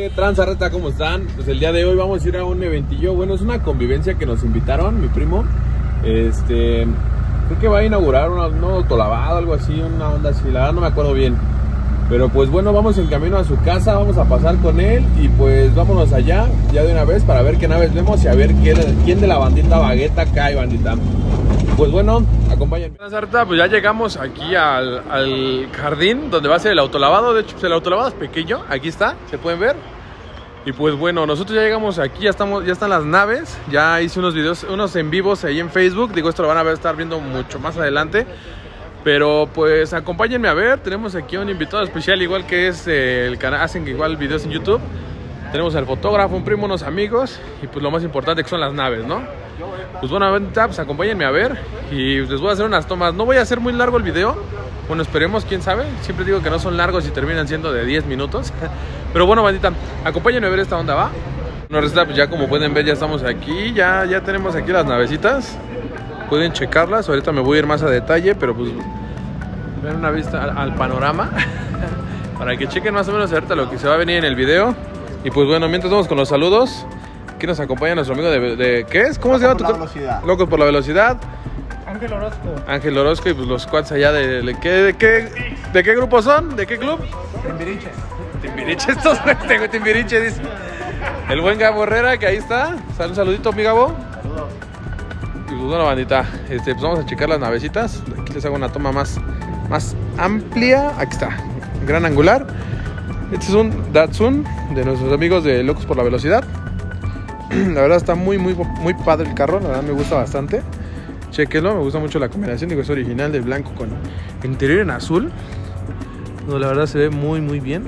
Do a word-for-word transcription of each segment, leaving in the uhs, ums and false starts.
¿Qué tranza, reta? ¿Cómo están? Pues el día de hoy vamos a ir a un eventillo. Bueno, es una convivencia que nos invitaron, mi primo. Este, creo que va a inaugurar una, un autolavado, algo así, una onda así. La verdad no me acuerdo bien. Pero pues bueno, vamos en camino a su casa, vamos a pasar con él. Y pues vámonos allá, ya de una vez, para ver qué naves vemos y a ver quién, quién de la bandita Bagueta cae, bandita. Pues bueno, acompáñenme. Pues ya llegamos aquí al, al jardín donde va a ser el autolavado. De hecho, pues el autolavado es pequeño, aquí está, se pueden ver. Y pues bueno, nosotros ya llegamos aquí, ya estamos, ya están las naves. Ya hice unos videos, unos en vivos ahí en Facebook. Digo, esto lo van a ver, estar viendo mucho más adelante. Pero pues acompáñenme a ver, tenemos aquí a un invitado especial, igual que es eh, el canal, hacen igual videos en YouTube. Tenemos al fotógrafo, un primo, unos amigos. Y pues lo más importante que son las naves, ¿no? Pues bueno, pues acompáñenme a ver y les voy a hacer unas tomas. No voy a hacer muy largo el video. Bueno, esperemos, quién sabe. Siempre digo que no son largos y terminan siendo de diez minutos. Pero bueno, bandita, acompáñenme a ver esta onda, ¿va? Bueno, resta, pues ya como pueden ver, ya estamos aquí. Ya, ya tenemos aquí las navecitas. Pueden checarlas. Ahorita me voy a ir más a detalle, pero pues ver una vista al, al panorama. Para que chequen más o menos ahorita lo que se va a venir en el video. Y pues bueno, mientras vamos con los saludos. Aquí nos acompaña nuestro amigo de, de ¿qué es? ¿Cómo se llama tu velocidad? Locos por la velocidad. Ángel Orozco. Ángel Orozco y pues los squads allá de, de, ¿qué, de, qué, ¿de qué grupo son? ¿De qué club? Timbiriche. Timbiriche, estos tengo Timbiriche, dice. El buen Gabo Herrera, que ahí está. Sal, un saludito, mi Gabo. Saludos. Y pues bueno, bandita, este, pues vamos a checar las navecitas. Aquí les hago una toma más, más amplia. Aquí está, gran angular. Este es un Datsun de nuestros amigos de Locos por la Velocidad. La verdad está muy, muy, muy padre el carro. La verdad me gusta bastante. Chequenlo, me gusta mucho la combinación. Digo, es original de blanco con interior en azul. No, la verdad se ve muy, muy bien.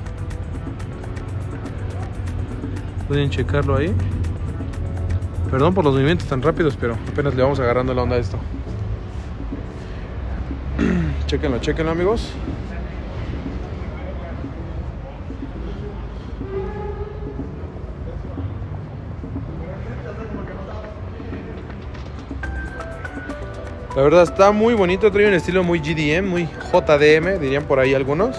Pueden checarlo ahí. Perdón por los movimientos tan rápidos, pero apenas le vamos agarrando la onda a esto. Chequenlo, chequenlo, amigos. La verdad está muy bonito, trae un estilo muy G D M, muy J D M, dirían por ahí algunos.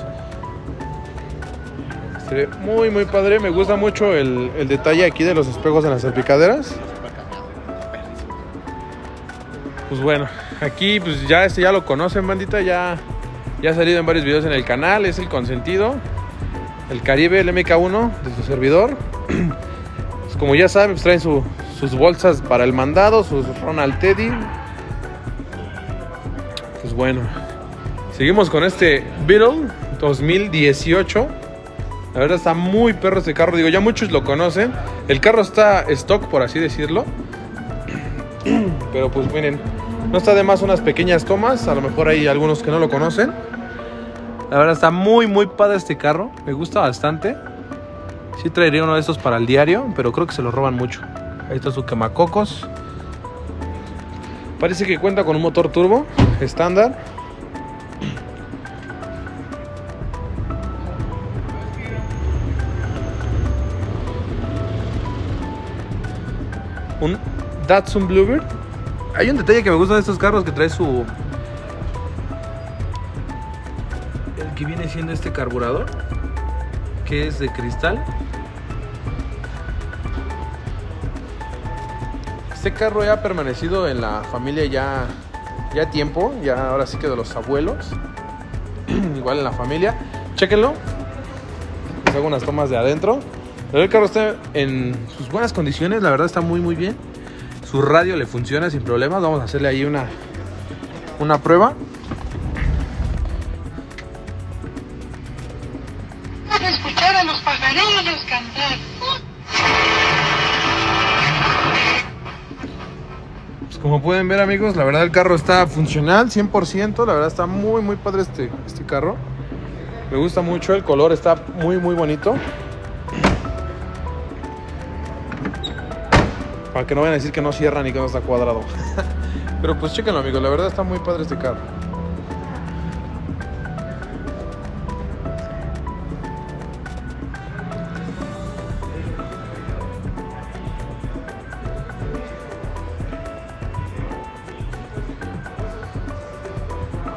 Se ve muy muy padre, me gusta mucho el, el detalle aquí de los espejos en las salpicaderas. Pues bueno, aquí pues ya este ya lo conocen, bandita, ya, ya ha salido en varios videos en el canal, es el consentido, el Caribe, el M K uno de su servidor. Pues como ya saben, pues traen su, sus bolsas para el mandado, sus Ronald Teddy. Pues bueno, seguimos con este Beetle dos mil dieciocho. La verdad está muy perro este carro. Digo, ya muchos lo conocen. El carro está stock, por así decirlo. Pero pues miren, no está de más unas pequeñas tomas. A lo mejor hay algunos que no lo conocen. La verdad está muy muy padre este carro. Me gusta bastante. Sí traería uno de estos para el diario, pero creo que se lo roban mucho. Ahí está su quemacocos. Parece que cuenta con un motor turbo estándar. Un Datsun Bluebird. Hay un detalle que me gusta de estos carros, que trae su... el que viene siendo este carburador, que es de cristal. Este carro ya ha permanecido en la familia ya, ya tiempo, ya ahora sí que de los abuelos. Igual en la familia. Chéquenlo. Les hago unas tomas de adentro. Pero el carro está en sus buenas condiciones, la verdad está muy muy bien. Su radio le funciona sin problemas. Vamos a hacerle ahí una, una prueba. Vamos a escuchar a los pajarillos cantar. Como pueden ver, amigos, la verdad el carro está funcional cien por ciento. La verdad está muy muy padre este, este carro. Me gusta mucho, el color está muy muy bonito. Para que no vayan a decir que no cierra ni que no está cuadrado. Pero pues chéquenlo, amigos, la verdad está muy padre este carro.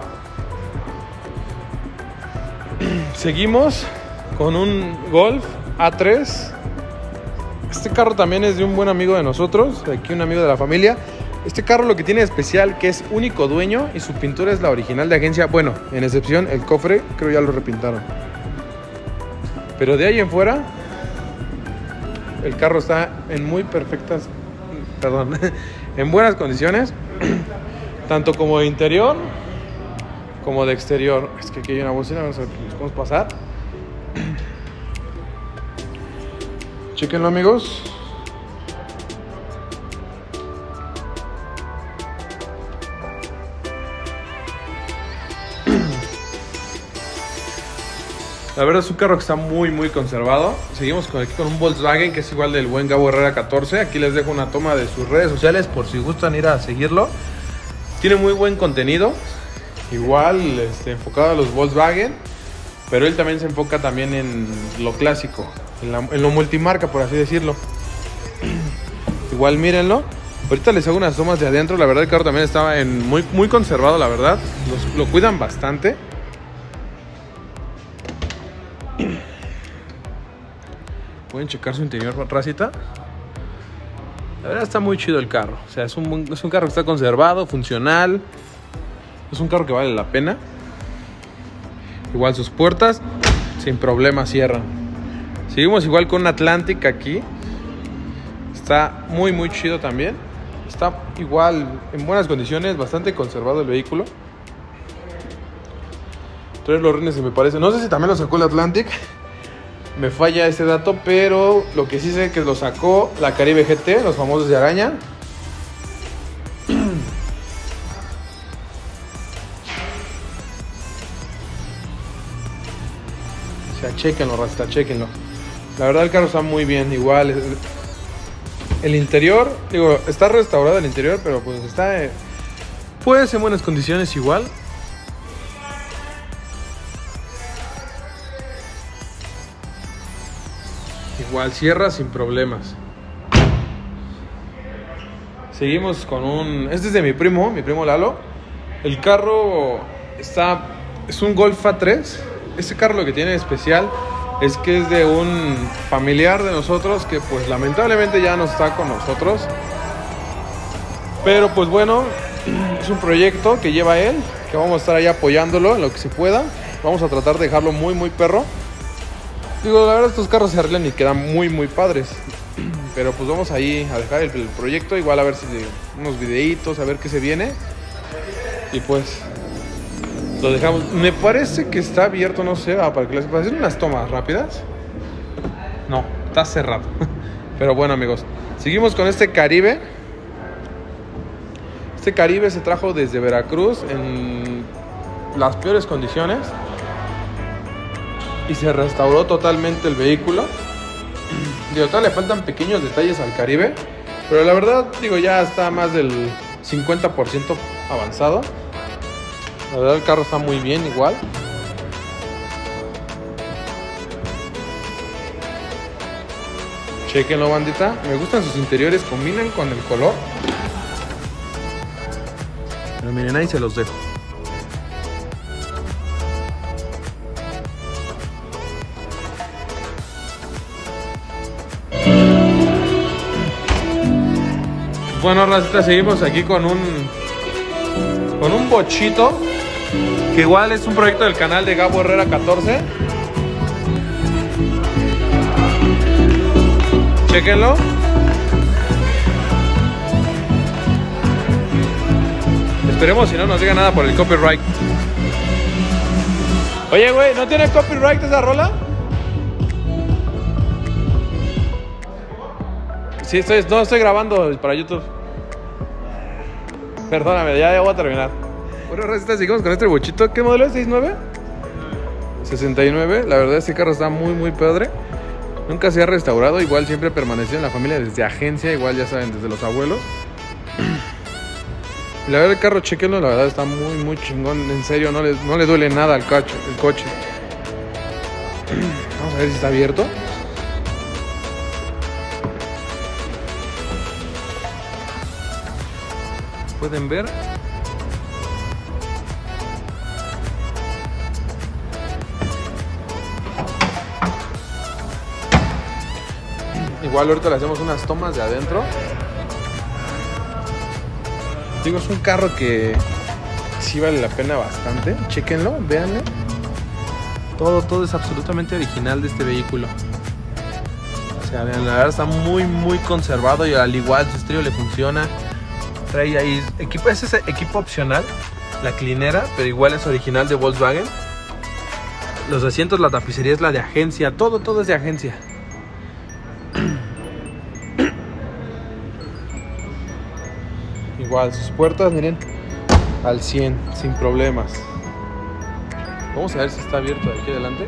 Seguimos con un Golf A tres. Este carro también es de un buen amigo de nosotros, aquí un amigo de la familia. Este carro lo que tiene de especial que es único dueño y su pintura es la original de agencia. Bueno, en excepción el cofre, creo ya lo repintaron. Pero de ahí en fuera, el carro está en muy perfectas, perdón, en buenas condiciones, tanto como de interior como de exterior. Es que aquí hay una bocina, vamos a ver si nos podemos pasar. Chéquenlo, amigos. La verdad es un carro que está muy muy conservado. Seguimos con, aquí con un Volkswagen que es igual del buen Gabo Herrera catorce. Aquí les dejo una toma de sus redes sociales por si gustan ir a seguirlo. Tiene muy buen contenido. Igual este, enfocado a los Volkswagen. Pero él también se enfoca también en lo clásico, en, la, en lo multimarca, por así decirlo. Igual mírenlo. Ahorita les hago unas tomas de adentro. La verdad el carro también estaba en muy, muy conservado, la verdad. Los, lo cuidan bastante. Pueden checar su interior, racita. La verdad está muy chido el carro. O sea, es un, es un carro que está conservado, funcional. Es un carro que vale la pena. Igual sus puertas sin problema cierran. Seguimos igual con un Atlantic aquí. Está muy muy chido también. Está igual en buenas condiciones. Bastante conservado el vehículo. Trae los rines, me parece. No sé si también lo sacó el Atlantic. Me falla ese dato, pero lo que sí sé es que lo sacó la Caribe G T, los famosos de araña. O sea, chéquenlo, rasta, chéquenlo. La verdad el carro está muy bien, igual. El interior, digo, está restaurado el interior, pero pues está... Pues en buenas condiciones igual. Igual cierra sin problemas. Seguimos con un... Este es de mi primo, mi primo Lalo. El carro está... Es un Golf A tres. Este carro lo que tiene de especial es que es de un familiar de nosotros que pues lamentablemente ya no está con nosotros. Pero pues bueno, es un proyecto que lleva él, que vamos a estar ahí apoyándolo en lo que se pueda. Vamos a tratar de dejarlo muy muy perro. Digo, la verdad estos carros se arreglan y quedan muy muy padres. Pero pues vamos ahí a dejar el, el proyecto, igual a ver si unos videitos, a ver qué se viene. Y pues lo dejamos. Me parece que está abierto, no sé, ah, para que les para hacer unas tomas rápidas. No, está cerrado. Pero bueno, amigos, seguimos con este Caribe. Este Caribe se trajo desde Veracruz en las peores condiciones y se restauró totalmente el vehículo. Digo, todavía le faltan pequeños detalles al Caribe, pero la verdad, digo, ya está más del cincuenta por ciento avanzado. La verdad el carro está muy bien igual. Chequenlo, bandita. Me gustan sus interiores, combinan con el color. Pero miren, ahí se los dejo. Bueno, racita, seguimos aquí con un con un bochito que igual es un proyecto del canal de Gabo Herrera catorce. Chequenlo. Esperemos si no nos diga nada por el copyright. Oye, güey, ¿no tiene copyright esa rola? Sí, estoy, no estoy grabando para YouTube. Perdóname, ya, ya voy a terminar. Bueno, resta, seguimos con este bochito. ¿Qué modelo es? ¿sesenta y nueve? sesenta y nueve. La verdad, este carro está muy, muy padre. Nunca se ha restaurado. Igual siempre permaneció en la familia desde agencia. Igual ya saben, desde los abuelos. La verdad, el carro, chequenlo. La verdad, está muy, muy chingón. En serio, no le, no le duele nada al coche, el coche. Vamos a ver si está abierto. Pueden ver. Igual ahorita le hacemos unas tomas de adentro. Digo, es un carro que sí vale la pena bastante. Chéquenlo, véanle. Todo, todo es absolutamente original de este vehículo. O sea, vean, la verdad está muy, muy conservado y al igual su estéreo le funciona. Trae ahí equipo, ese es equipo opcional, la clinera, pero igual es original de Volkswagen. Los asientos, la tapicería es la de agencia, todo, todo es de agencia. Igual sus puertas, miren, al cien, sin problemas. Vamos a ver si está abierto de aquí adelante.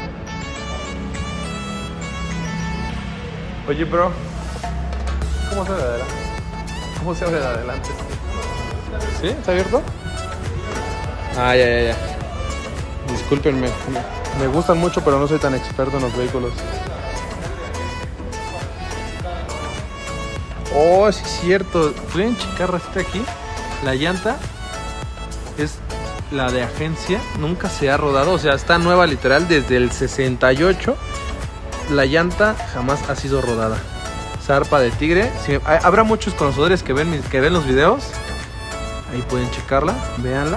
Oye, bro, ¿cómo se abre de adelante? ¿Cómo se abre de adelante? ¿Sí? ¿Está abierto? Ah, ya, ya, ya. Discúlpenme, me gustan mucho, pero no soy tan experto en los vehículos. Oh, sí es cierto. ¿Pueden checar racita aquí? La llanta es la de agencia, nunca se ha rodado, o sea, está nueva literal desde el sesenta y ocho. La llanta jamás ha sido rodada. Zarpa de tigre. Sí, habrá muchos conocedores que ven, que ven los videos. Ahí pueden checarla, véanla.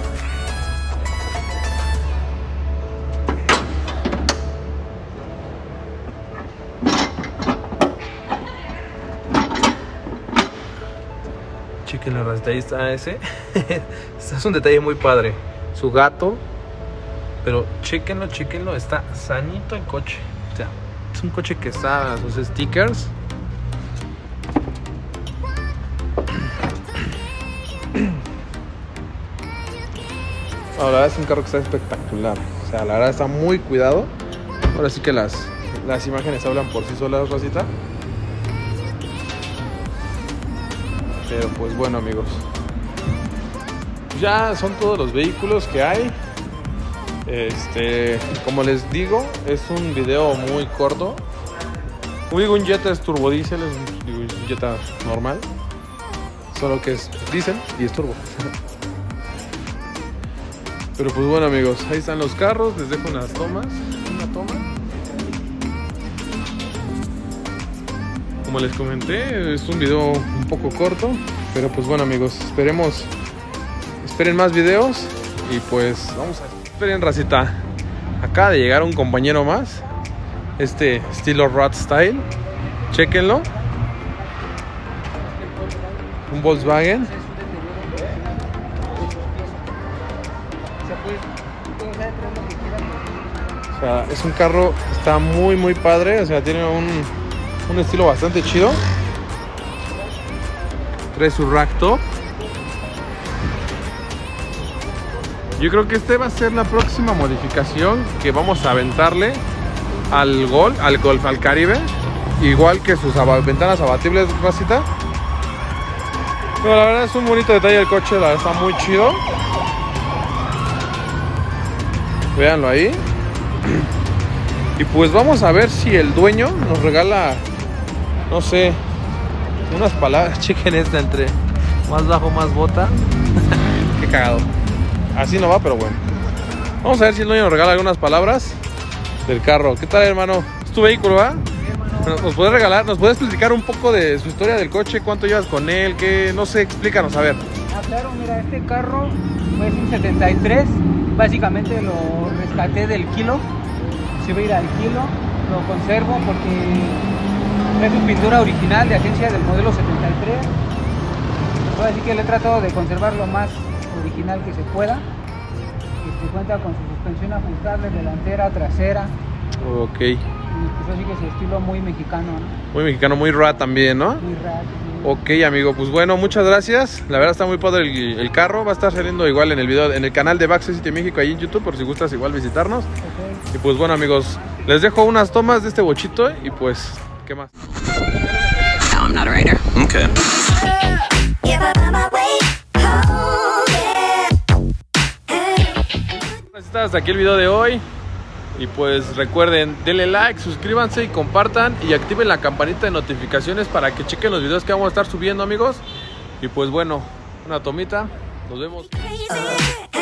Chequen la racita, ahí está ese. Es un detalle muy padre. Su gato. Pero chequenlo, chequenlo. Está sanito el coche. O sea, es un coche que está a sus stickers. No, la verdad es un carro que está espectacular. O sea, la verdad está muy cuidado. Ahora sí que las, las imágenes hablan por sí solas, racita. Pero pues bueno, amigos, ya son todos los vehículos que hay. Este, como les digo, es un video muy corto. Digo, un Jetta es turbodiesel, es un, digo, un Jetta normal, solo que es diésel y es turbo. Pero pues bueno, amigos, ahí están los carros. Les dejo unas tomas, una toma. Como les comenté, es un video un poco corto, pero pues bueno, amigos, esperemos, esperen más videos y pues vamos a esperen, racita. Acaba de llegar un compañero más, este estilo Rat Style, chéquenlo, un Volkswagen. O sea, es un carro, está muy muy padre, o sea, tiene un Un estilo bastante chido. Trae su rack top. Yo creo que este va a ser la próxima modificación que vamos a aventarle al Golf, al Golf, al Caribe. Igual que sus aba ventanas abatibles, racita. Pero la verdad es un bonito detalle el coche, la verdad está muy chido. Véanlo ahí. Y pues vamos a ver si el dueño nos regala, no sé, unas palabras. Chequen esta, entre más bajo, más bota. Qué cagado. Así no va, pero bueno. Vamos a ver si el dueño nos regala algunas palabras del carro. ¿Qué tal, hermano? Es tu vehículo, ¿verdad? Sí, hermano. ¿Nos puedes regalar, nos puedes explicar un poco de su historia del coche? ¿Cuánto llevas con él? ¿Qué? No sé, explícanos, a ver. Ah, claro, mira, este carro fue un setenta y tres. Básicamente lo rescaté del kilo. Se va a ir al kilo. Lo conservo porque es su pintura original de agencia del modelo setenta y tres. Así que le he tratado de conservar lo más original que se pueda. Este, cuenta con su suspensión ajustable delantera, trasera. Ok. Y pues así que su estilo muy mexicano, ¿no? Muy mexicano, muy rat también, ¿no? Muy rat, sí. Ok, amigo, pues bueno, muchas gracias. La verdad está muy padre el, el carro. Va a estar saliendo igual en el video, en el canal de Backside City México ahí en YouTube, por si gustas igual visitarnos. Okay. Y pues bueno, amigos, les dejo unas tomas de este bochito y pues, ¿qué más? No, I'm not a writer. Okay. Hasta aquí el video de hoy. Y pues recuerden, denle like, suscríbanse y compartan y activen la campanita de notificaciones para que chequen los videos que vamos a estar subiendo, amigos. Y pues bueno, una tomita, nos vemos. Crazy.